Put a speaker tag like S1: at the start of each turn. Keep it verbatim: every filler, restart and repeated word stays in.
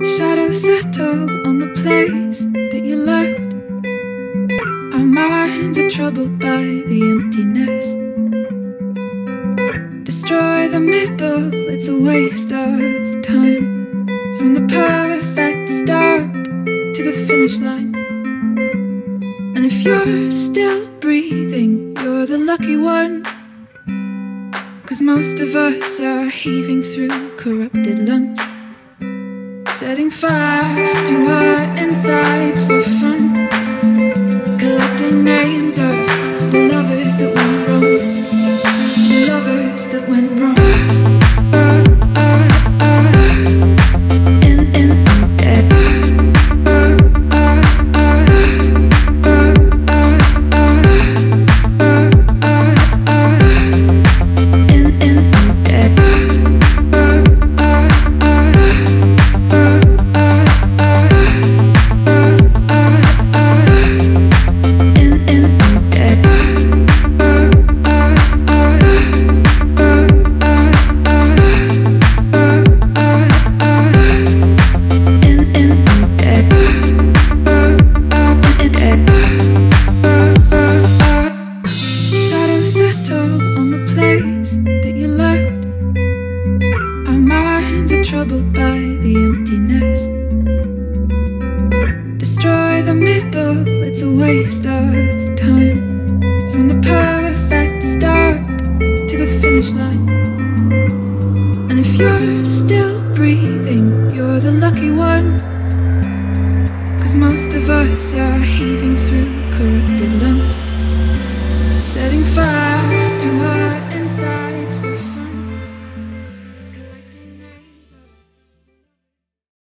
S1: Shadows settle on the place that you left. Our minds are troubled by the emptiness. Destroy the middle, it's a waste of time. From the perfect start to the finish line. And if you're still breathing, you're the lucky one. 'Cause most of us are heaving through corrupted lungs, setting fire to our insides for fun, collecting names of the lovers that went wrong, the lovers that went wrong. Troubled by the emptiness. Destroy the middle, it's a waste of time. From the perfect start to the finish line. And if you're still breathing, you're the lucky one. 'Cause most of us are heaving through corrupted lungs, setting fire